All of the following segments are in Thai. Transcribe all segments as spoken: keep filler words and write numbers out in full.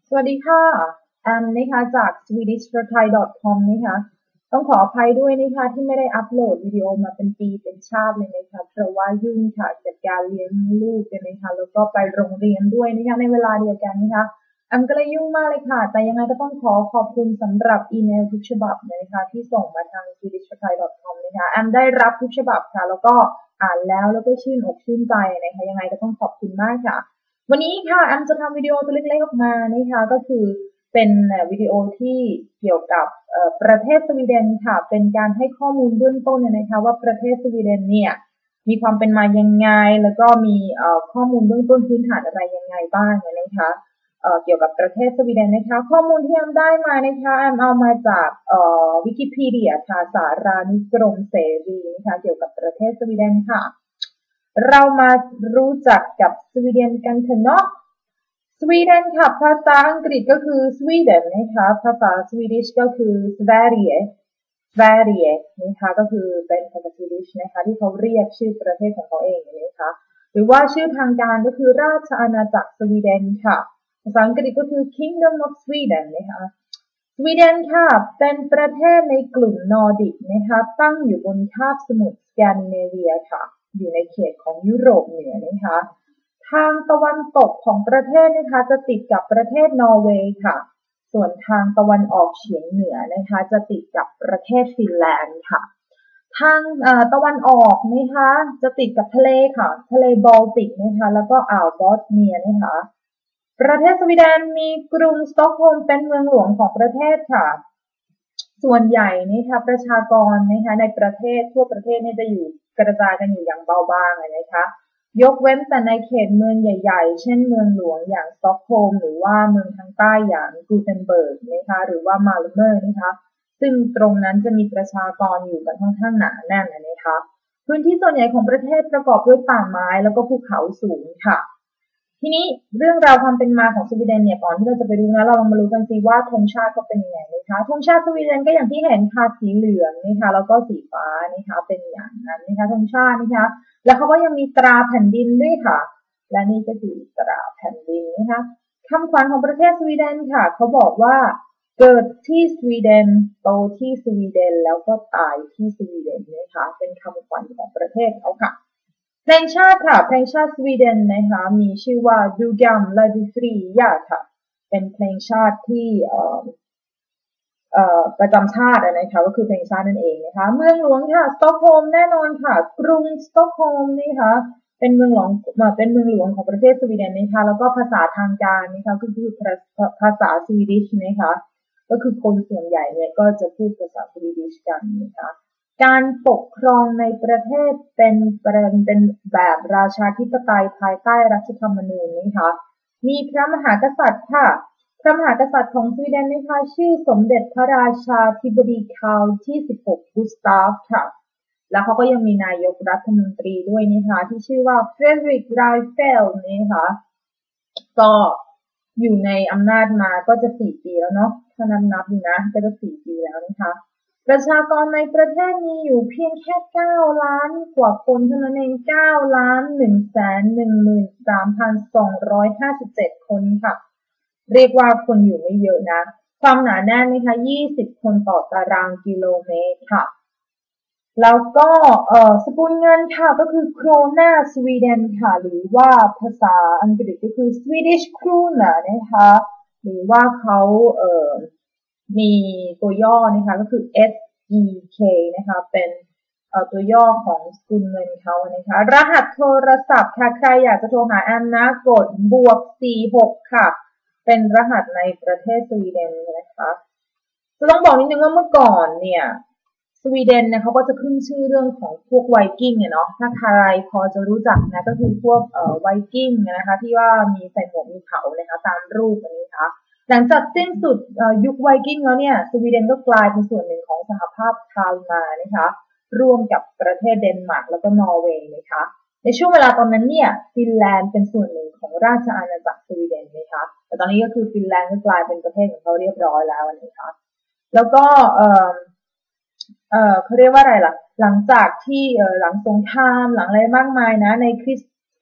สวัสดีค่ะแอมนะคะจาก สวีดิช ฟอร์ ไทย ดอท คอม นะคะต้องขออภัยด้วยนะคะที่ไม่ได้อัปโหลดวิดีโอมาเป็นปีเป็นชาติเลยนะคะเพราะว่ายุ่งค่ะกับการเลี้ยงลูกกันนะคะแล้วก็ไปโรงเรียนด้วยนะคะในเวลาเดียวกันนะคะแอมก็เลยยุ่งมากเลยค่ะแต่ยังไงก็ต้องขอขอบคุณสำหรับอีเมลทุกฉบับนะคะที่ส่งมาทาง สวีดิช ฟอร์ ไทย ดอท คอม นะคะแอมได้รับทุกฉบับค่ะแล้วก็อ่านแล้วแล้วก็ชื่นอกชื่นใจนะคะยังไงก็ต้องขอบคุณมากค่ะวันนี้ค่ะแอมจะทำวิดีโอตัวเล็กๆออกมานะคะก็คือเป็นวิดีโอที่เกี่ยวกับประเทศสวีเดนค่ะเป็นการให้ข้อมูลเบื้องต้นนะคะว่าประเทศสวีเดนเนี่ยมีความเป็นมายังไงแล้วก็มีข้อมูลเบื้องต้นพื้นฐานอะไรยังไงบ้างนะคะเกี่ยวกับประเทศสวีเดนนะคะข้อมูลที่แอมได้มานะคะแอมเอามาจากวิกิพีเดียค่ะสารานุกรมเสรีนะคะเกี่ยวกับประเทศสวีเดนค่ะเรามารู้จักกับสวีเดนกันเถอะเนาะสวีเดนค่ะภาษาอังกฤษก็คือสวีเดนนะคะภาษาสวีดิชก็คือ Sverige Sverige นะคะก็คือเป็นภาษาสวีดิชนะคะที่เขาเรียกชื่อประเทศของเขาเองนะคะหรือว่าชื่อทางการก็คือราชอาณาจักรสวีเดนค่ะภาษาอังกฤษก็คือ Kingdom of Sweden นะคะสวีเดนค่ะเป็นประเทศในกลุ่มนอร์ดิกนะคะตั้งอยู่บนคาบสมุทรสแกนดิเนเวียค่ะอยู่ในเขตของยุโรปเหนือนะคะทางตะวันตกของประเทศนะคะจะติดกับประเทศนอร์เวย์ค่ะส่วนทางตะวันออกเฉียงเหนือนะคะจะติดกับประเทศฟินแลนด์ค่ะทางตะวันออกนะคะจะติดกับทะเลค่ะทะเลบอลติกนะคะแล้วก็อ่าวบอสเนียนะคะประเทศสวีเดนมีกรุงสต็อกโฮล์มเป็นเมืองหลวงของประเทศค่ะส่วนใหญ่นะคะประชากรนะคะในประเทศทั่วประเทศเนี่ยจะอยู่กระจายกันอยู่อย่างเบาบางนะคะยกเว้นแต่ในเขตเมืองใหญ่ๆเช่นเมืองหลวงอย่างสต็อกโฮล์มหรือว่าเมืองทางใต้อย่างกูเทนเบิร์กนะคะหรือว่ามาลเมอร์นะคะซึ่งตรงนั้นจะมีประชากรอยู่กันค่อนข้างหนาแน่นนะคะพื้นที่ส่วนใหญ่ของประเทศประกอบด้วยป่าไม้แล้วก็ภูเขาสูงค่ะทีนี้เรื่องราวความเป็นมาของสวีเดนเนี่ยก่อนที่เราจะไปดูนะเราลองมารู้กันสิว่าธงชาติเขาเป็นยังไงนะคะธงชาติสวีเดนก็อย่างที่เห็นค่ะสีเหลืองนะคะแล้วก็สีฟ้านะคะเป็นอย่างนั้นนะคะธงชาตินะคะแล้วเขาก็ยังมีตราแผ่นดินด้วยค่ะและนี่ก็คือตราแผ่นดินนะคะคำขวัญของประเทศสวีเดนค่ะเขาบอกว่าเกิดที่สวีเดนโตที่สวีเดนแล้วก็ตายที่สวีเดนนะคะเป็นคำขวัญของประเทศเขาค่ะเพลงชาติค่ะเพลงชาติสวีเดนนะคะมีชื่อว่า Du gamla du fria ค่ะเป็นเพลงชาติที่เอ่อเอ่อประจำชาตินะคะก็คือเพลงชาตินั่นเองนะคะเมืองหลวงค่ะสต็อกโฮล์มแน่นอนค่ะกรุงสต็อกโฮล์มนะคะเป็นเมืองหลวงเป็นเมืองหลวงของประเทศสวีเดนนะคะแล้วก็ภาษาทางการนะคะก็คือภาษาสวีดิชนะคะก็คือคนส่วนใหญ่เนี่ยก็จะพูดภาษาสวีดิชกันนะคะการปกครองในประเทศเป็นเป็นแบบราชาธิปไตยภายใต้รัฐธรรมนูญนะคะมีพระมหากษัตริย์ค่ะพระมหากษัตริย์ของสวีเดนนะคะชื่อสมเด็จพระราชาธิบดีคาร์ลที่สิบหกกุสตาฟค่ะแล้วเขาก็ยังมีนายกรัฐมนตรีด้วยนะคะที่ชื่อว่าเฟรดริก ไรเฟลนะคะก็อยู่ในอำนาจมาก็จะสี่ปีแล้วเนาะถ้านับนับดูนะก็จะสี่ปีแล้วนะคะประชากรในประเทศมีอยู่เพียงแค่เก้าล้านกว่าคนเท่านั้นเองเก้าล้านหนึ่งแสนหนึ่งหมื่นสามพันสองร้อยห้าสิบเจ็ดคนค่ะเรียกว่าคนอยู่ไม่เยอะนะความหนาแน่นนะคะยี่สิบคนต่อตารางกิโลเมตรค่ะแล้วก็เอ่อสกุลเงินค่ะก็คือโครนาสวีเดนค่ะหรือว่าภาษาอังกฤษก็คือ Swedish krona นะคะหรือว่าเขาเอ่อมีตัวย่อนะคะก็คือ เอส อี เค นะคะเป็นเอ่อตัวย่อของสกุลเงินเขานะคะรหัสโทรศัพท์ค่ะใครอยากจะโทรหาแอมนะกดบวกสี่หกค่ะเป็นรหัสในประเทศสวีเดนนะคะจะต้องบอกนิดนึงว่าเมื่อก่อนเนี่ยสวีเดนเนี่ยเขาก็จะขึ้นชื่อเรื่องของพวกไวกิ้งเนี่ยเนาะถ้าใครพอจะรู้จักนะก็คือพวกเอ่อไวกิ้งนะคะที่ว่ามีใส่หมวกมีเขานะคะตามรูปนี้นะคะหลังจากสิ้นสุดยุคไวกิ้งแล้วเนี่ยสวีเดนก็กลายเป็นส่วนหนึ่งของสหภาพคาลมานะคะร่วมกับประเทศเดนมาร์กแล้วก็นอร์เวย์นะคะในช่วงเวลาตอนนั้นเนี่ยฟินแลนด์เป็นส่วนหนึ่งของราชอาณาจักรสวีเดนนะคะแต่ตอนนี้ก็คือฟินแลนด์ก็กลายเป็นประเทศของเขาเรียบร้อยแล้วนะคะแล้วก็เอ่อเอ่อเขาเรียกว่าอะไรล่ะหลังจากที่เอ่อหลังสงครามหลังอะไรมากมายนะในคริสค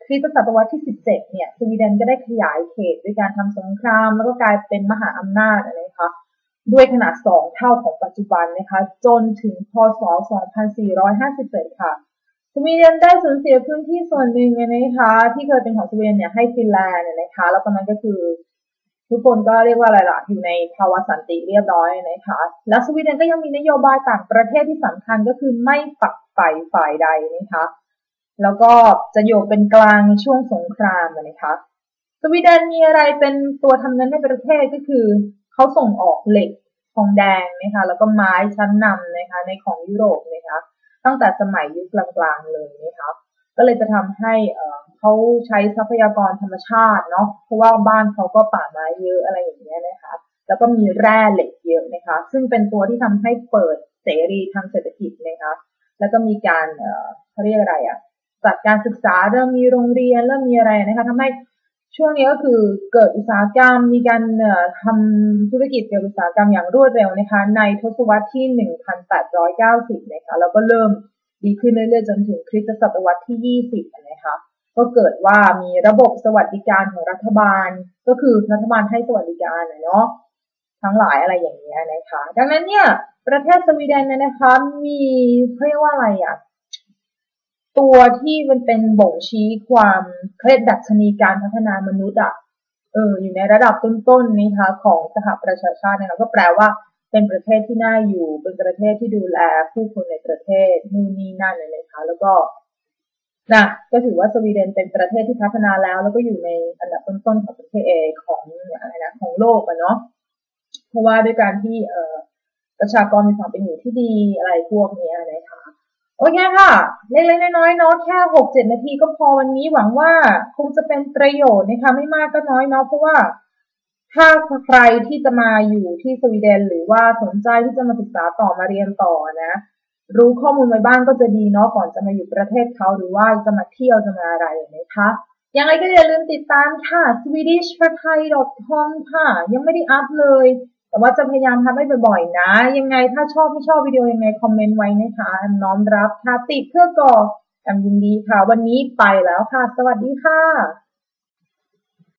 คริสตศตวรรษที่สิบเจ็ดเนี่ยสวีเดนก็ได้ขยายเขตด้วยการทำสงครามแล้วก็กลายเป็นมหาอำนาจนะคะด้วยขนาดสองเท่าของปัจจุบันนะคะจนถึงพ.ศ. สองพันสี่ร้อยห้าสิบเจ็ดค่ะสวีเดนได้สูญเสียพื้นที่ส่วนหนึ่งนะคะที่เคยเป็นของสวีเดนเนี่ยให้ฟินแลนด์นะคะแล้วตอนนั้นก็คือทุกคนก็เรียกว่าอะไรล่ะอยู่ในภาวะสันติเรียบร้อยนะคะและสวีเดนก็ยังมีนโยบายต่างประเทศที่สำคัญก็คือไม่ฝักใฝ่ฝ่ายใดนะคะแล้วก็จะอยู่เป็นกลางในช่วงสงครามนะคะสวีเดนมีอะไรเป็นตัวทำเงินในประเทศก็คือเขาส่งออกเหล็กทองแดงนะคะแล้วก็ไม้ชั้นนำนะคะในของยุโรปนะคะตั้งแต่สมัยยุคกลางๆเลยนะคะก็เลยจะทำให้เอ่อเขาใช้ทรัพยากรธรรมชาติเนาะเพราะว่าบ้านเขาก็ป่าไม้เยอะอะไรอย่างเงี้ยนะคะแล้วก็มีแร่เหล็กเยอะนะคะซึ่งเป็นตัวที่ทำให้เปิดเสรีทางเศรษฐกิจนะคะแล้วก็มีการเอ่อเขาเรียกอะไรอ่ะจัดการศึกษาเริ่มมีโรงเรียนเริ่มมีอะไรนะคะทำให้ช่วงนี้ก็คือเกิดอุตสาหกรรมมีการทำธุรกิจเกี่ยวกับอุตสาหกรรมอย่างรวดเร็วนะคะในทศวรรษที่หนึ่งพันแปดร้อยเก้าสิบนะคะแล้วก็เริ่มดีขึ้นเรื่อยๆจนถึงคริสตศตวรรษที่ยี่สิบนะคะก็เกิดว่ามีระบบสวัสดิการของรัฐบาลก็คือรัฐบาลให้สวัสดิการเนาะทั้งหลายอะไรอย่างเงี้ยนะคะดังนั้นเนี่ยประเทศสวีเดนเนี่ยนะคะมีเขาเรียกว่าอะไรอ่ะตัวที่มันเป็นบ่งชี้ความเคล็ดดัชนีการพัฒนามนุษย์อ่ะเอออยู่ในระดับต้นๆนะคะของสหประชาชาตินะคะก็แปลว่าเป็นประเทศที่น่าอยู่เป็นประเทศที่ดูแลผู้คนในประเทศนู่นนี่นั่นเลยนะคะแล้วก็นะก็ถือว่าสวีเดนเป็นประเทศที่พัฒนาแล้วแล้วก็อยู่ในอันดับต้นๆของประเทศเอของอะไรนะของโลกอะเนาะเพราะว่าด้วยการที่เอ่อประชากรมีความเป็นอยู่ที่ดีอะไรพวกนี้นะคะโอเคค่ะเล็กๆน้อยๆเนาะแค่ หกเจ็ด นาทีก็พอวันนี้หวังว่าคงจะเป็นประโยชน์นะคะไม่มากก็น้อยเนาะเพราะว่าถ้าใครที่จะมาอยู่ที่สวีเดนหรือว่าสนใจที่จะมาศึกษาต่อมาเรียนต่อนะรู้ข้อมูลไว้บ้างก็จะดีเนาะก่อนจะมาอยู่ประเทศเขาหรือว่าจะมาเที่ยวจะมาอะไรนะคะยังไงก็อย่าลืมติดตามค่ะ สวีดิช ฟอร์ ไทย ดอท คอม ค่ะยังไม่ได้อัพเลยแต่ว่าจะพยายามทำให้บ่อยๆนะยังไงถ้าชอบไม่ชอบวิดีโอยังไงคอมเมนต์ไว้นะคะน้อมรับค่ะติดเพื่อก่อแอมยินดีค่ะวันนี้ไปแล้วค่ะสวัสดีค่ะ